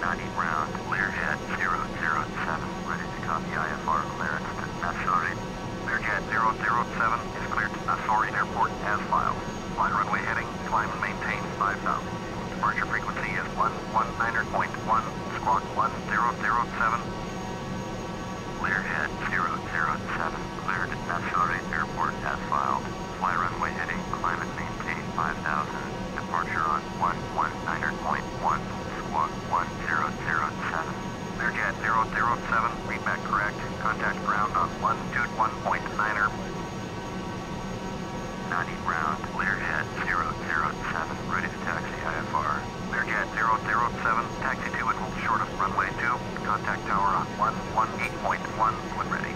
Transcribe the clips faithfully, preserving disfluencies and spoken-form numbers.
Nadi ground, Learjet zero zero seven, ready to copy I F R clearance to Nausori. Learjet zero zero seven is cleared to Nausori Airport as filed. Fly runway heading, climb and maintain five thousand. Departure frequency is one one nine point one, squawk one zero zero seven. Learjet zero zero seven, cleared to Nausori Airport as filed. Fly runway heading, climb and maintain five thousand. Departure on one one nine point one, squawk one zero zero seven. Learjet zero zero seven, readback correct. Contact ground on one two one point nine. Nadi ground, Learjet zero zero seven, ready to taxi I F R. Learjet zero zero seven, taxi to and hold short of runway two. Contact tower on one one eight point one when ready.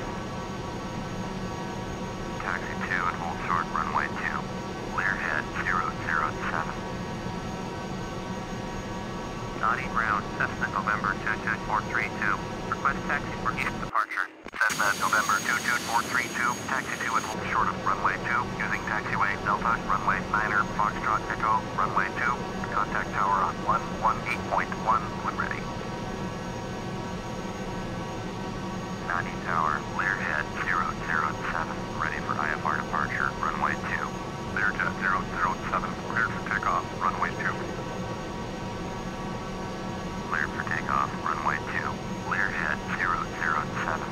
Taxi to and hold short runway two. Learjet zero zero seven. Nadi ground, Cessna November two two four three two. Request taxi for each departure. Cessna November two two four three two. Taxi to and hold short of runway two. Using taxiway Delta, runway niner, Foxtrot Echo, runway two. Contact tower on one one eight point one when ready. Nadi tower, Learjet zero zero seven. Ready for I F R departure, runway two. Learjet zero zero seven, cleared for takeoff, runway two. Cleared for takeoff, runway two. Learjet zero zero seven.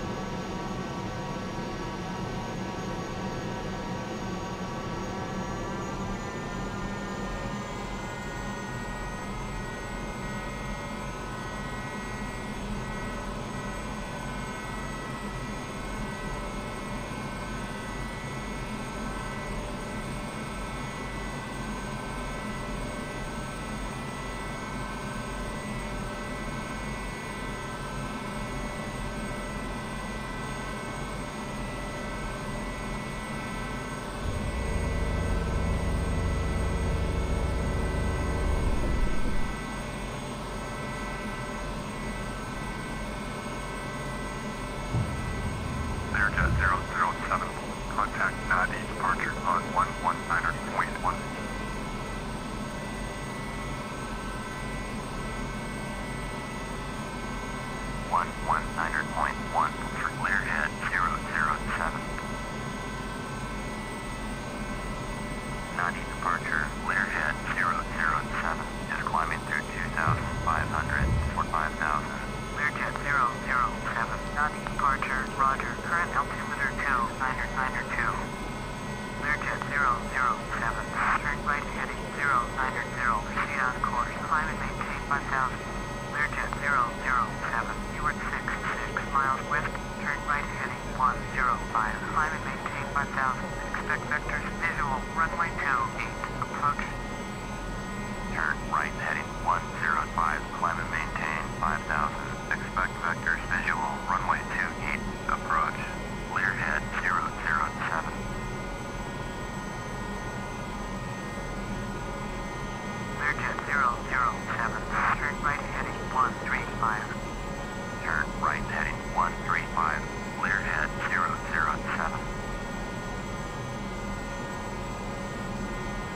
Learjet zero zero seven, contact Nadi departure on one one nine point one. one one nine point one for Learjet zero zero seven. Nadi departure, Learjet zero zero seven, is climbing through two thousand five hundred for five thousand. Learjet zero zero seven, Nadi departure, roger, current altimeter two niner niner two. Learjet zero zero seven, turn right heading zero niner zero, proceed on course, climb and maintain five thousand. Learjet zero zero seven, you are six six miles west, turn right heading one zero five, climb and maintain five thousand. Expect vectors visual, runway two eight, approach. Turn right heading one zero five, climb and maintain five thousand. Expect vectors visual, runway two eight, approach. Learjet zero zero seven. Learjet zero zero seven, turn right heading one three five. Turn right heading one three five, Learjet zero zero seven.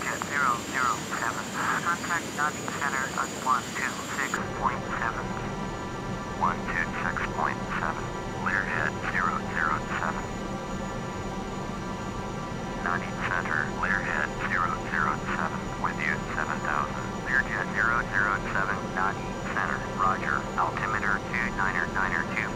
Learjet zero zero seven. Contact Nadi Center at one two six point seven. one two six point seven. Learjet zero zero seven. Nadi Center, Learjet zero zero seven. With you, seven thousand. Learjet zero zero seven, Nadi Center. Roger. Altimeter two niner niner two.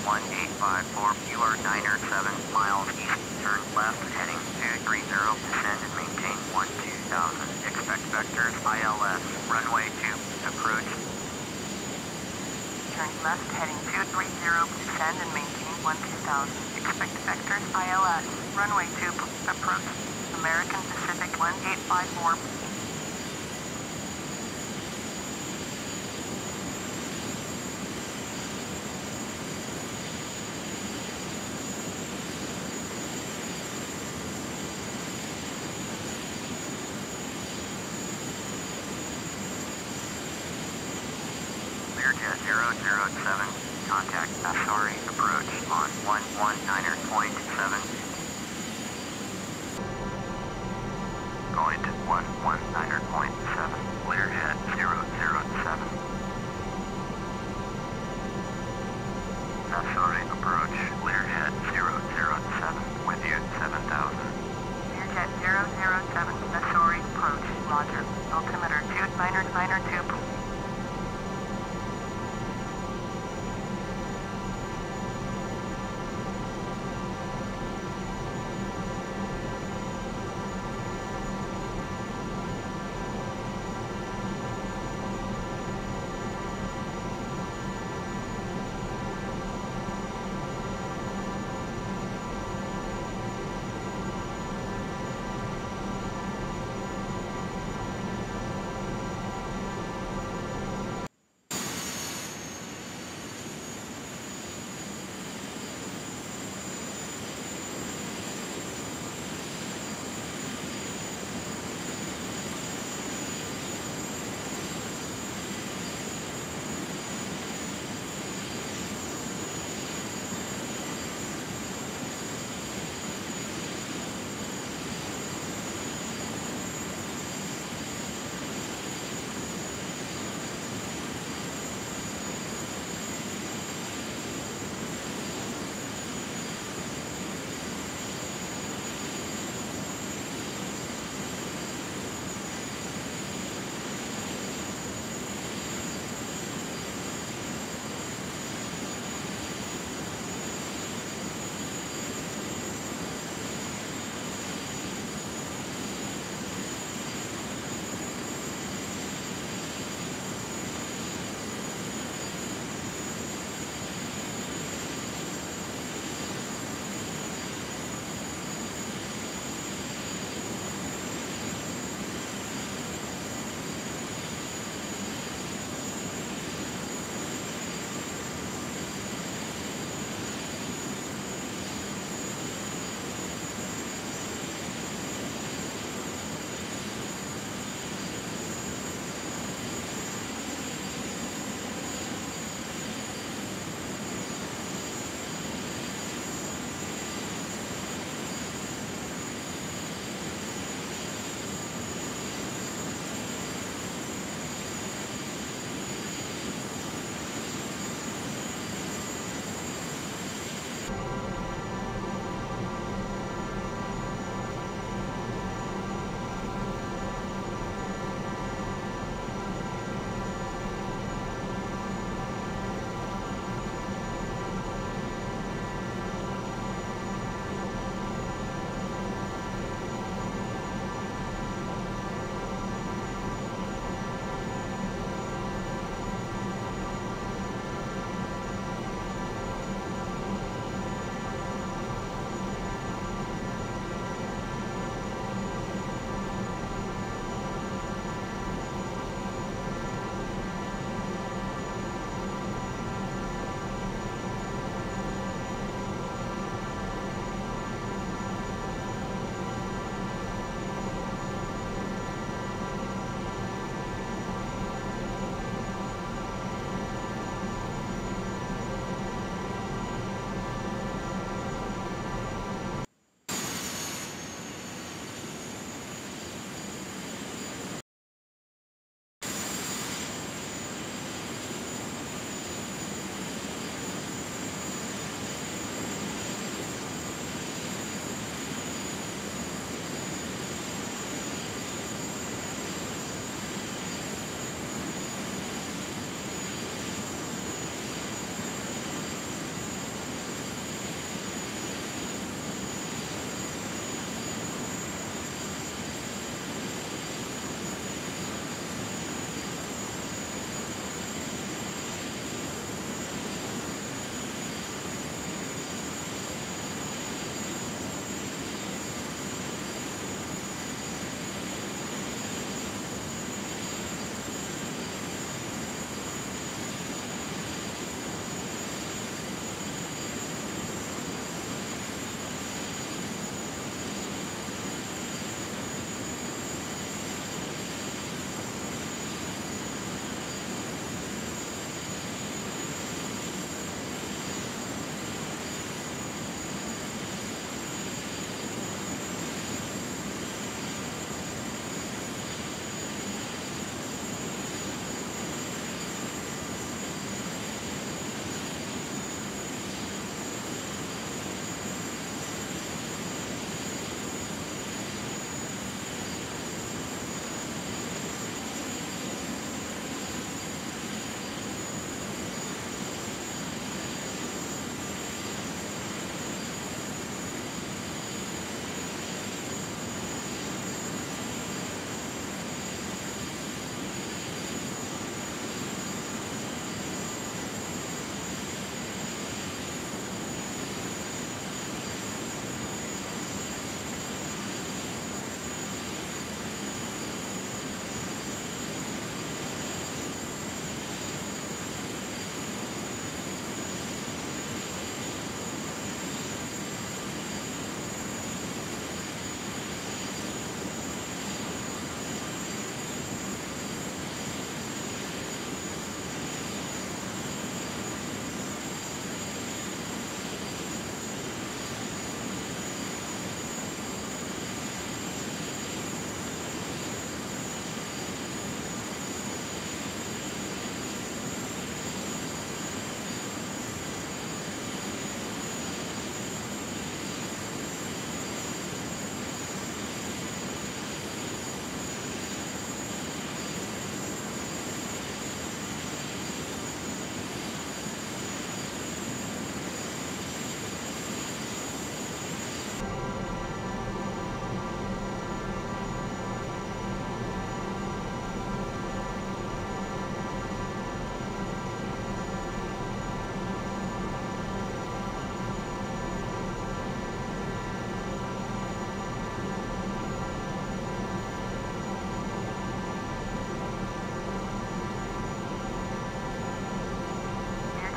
one eight five four. You are nine or seven miles east. Turn left heading two three zero. Descend and maintain one two thousand. Expect vectors I L S. Runway two. Approach. Turn left heading two three zero. Descend and maintain one two thousand. Expect vectors I L S. Runway two. Approach. American Pacific one eight five four. Learjet zero zero seven, contact Nausori, approach on one one niner point seven. Going to one one niner point seven, Learjet zero zero seven. Nausori, approach, Learjet zero zero seven, with you, seven thousand. Learjet zero zero seven, Nausori, approach, roger, altimeter two niner niner two.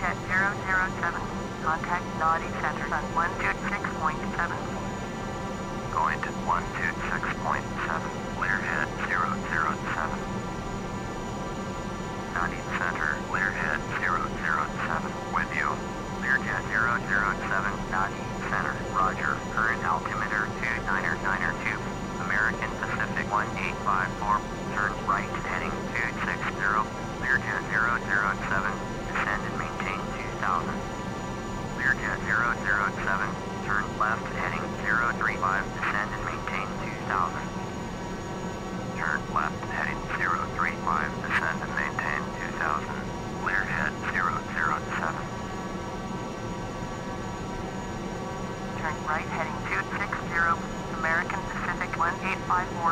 Learjet zero zero seven. Contact Nadi Center on one two six point seven. Going to one two six point seven. Learjet zero zero seven. Nadi Center, Learjet zero zero seven. With you. Learjet zero zero seven. Nadi Center. Roger. Current altimeter two niner niner two. American Pacific one eight five four. Turn right heading two six zero. Learjet zero zero seven. Descend and maintain two thousand. Learjet zero zero seven. Turn left heading zero three five. Descend and maintain two thousand. Turn left heading zero three five. Descend and maintain two thousand. Learjet zero zero seven. Turn right heading two six zero. American Pacific one eight five four.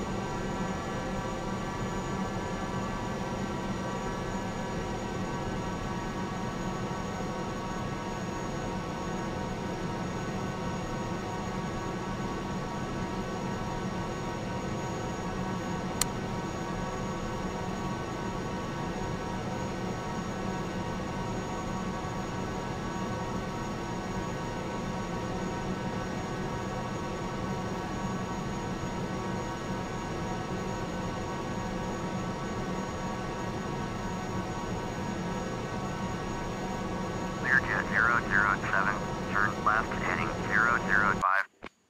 Learjet zero zero seven, turn left heading zero zero five.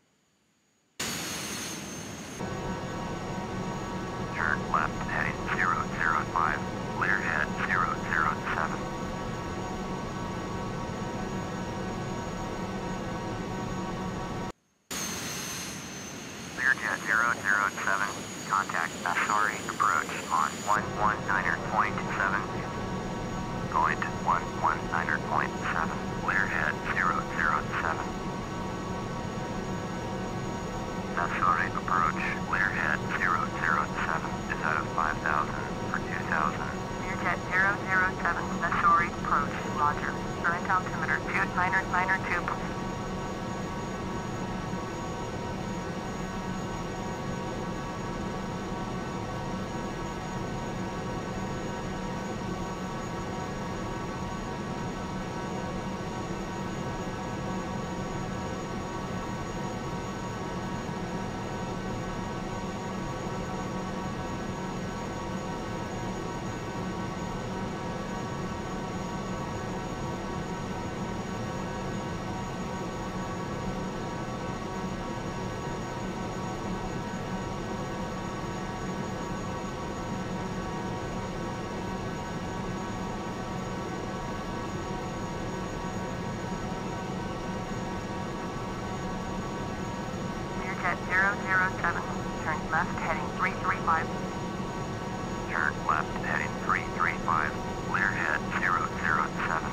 Turn left heading zero zero five, Learjet zero zero seven. Learjet zero zero seven, contact Nausori approach on one one niner point seven. Going to one one niner point seven, Learjet zero zero seven. Nausori approach, Learjet zero zero seven, is out of five thousand for two thousand. Learjet zero zero seven, Nausori approach, roger. Current altimeter two niner niner two. zero zero seven, turn left heading three three five. Turn left heading three three five, Learjet zero zero seven.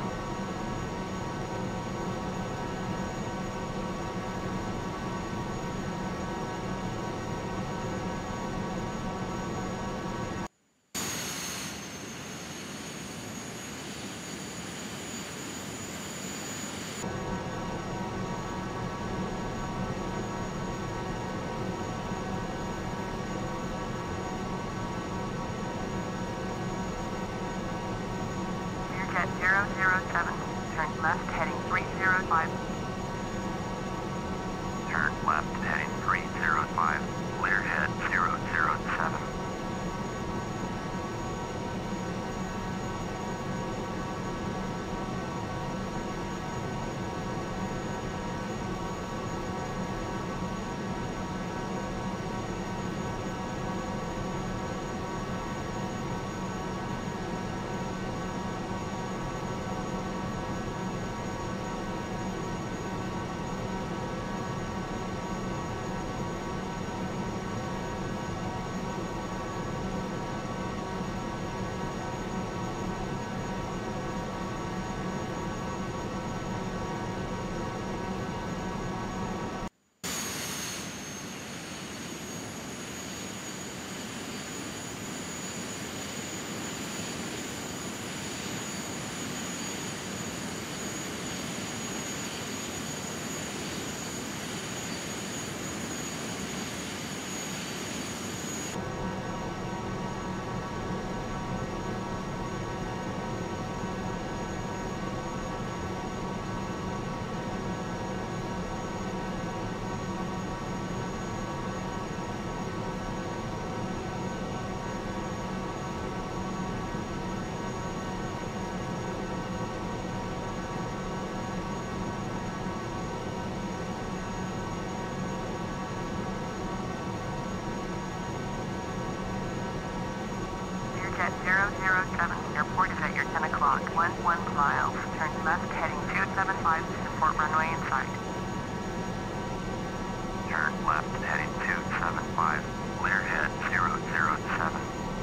Learjet zero zero seven, airport is at your ten o'clock, one one miles, turn left heading two seven five to support runway in sight. Turn left heading two seven five, Learjet zero zero seven.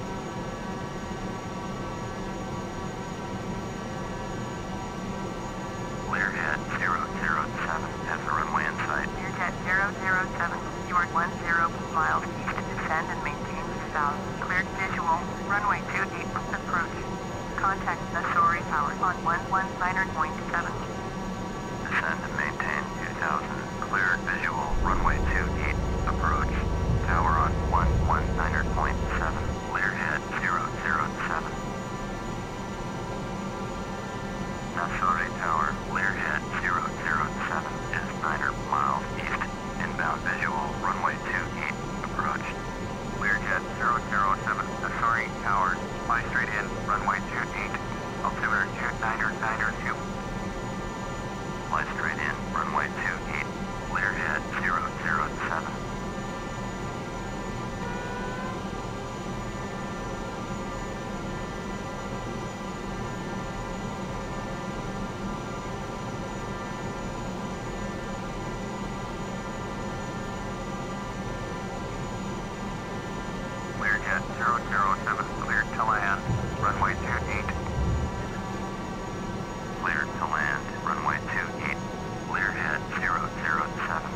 Learjet zero zero seven has the runway in sight. Learjet zero zero seven, you are one zero miles east, descend and maintain south. Cleared visual, runway two eight, approach. Contact Nausori Tower on one one nine point seven. Descend and maintain two thousand. Cleared visual, runway two eight, approach. Tower on one one nine point seven. Learjet zero zero seven. Nausori Tower, Learjet zero zero seven is nine miles east. Inbound visual, runway two eight, approach. Learjet zero zero seven, Nausori Tower, fly straight in, runway two eight, altimeter two nine nine two. Fly straight in, runway two eight, Learjet zero zero seven. Learjet zero zero seven, cleared to land, runway two eight. Cleared to land, runway two eight, Learjet zero zero seven.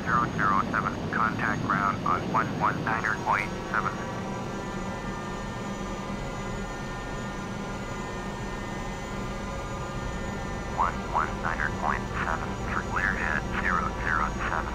zero zero seven. Contact ground on one one nine point seven. one one nine point seven for Learjet zero zero seven.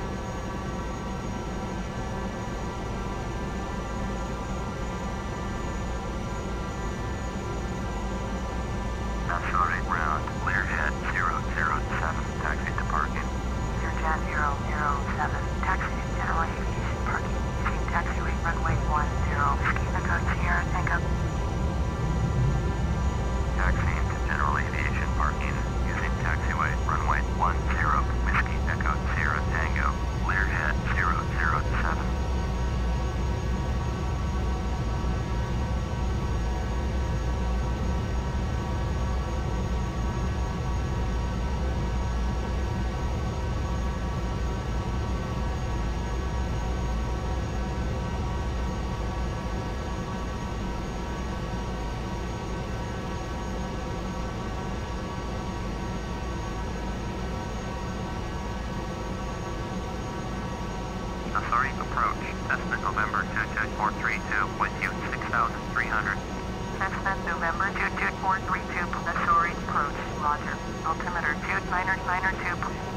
Nausori ground, Learjet zero zero seven, taxi to parking. Learjet zero zero seven, taxi to general aviation parking. Using taxiway runway one zero, schema code Sierra Tango. Taxiing to general aviation parking using taxiway runway one zero, Whiskey Echo Sierra Tango, Learjet zero zero seven. Nausori approach, Cessna November two two four three two, with you six thousand three hundred. Cessna November two two four three two, Nausori approach, roger. Altimeter two nine nine two.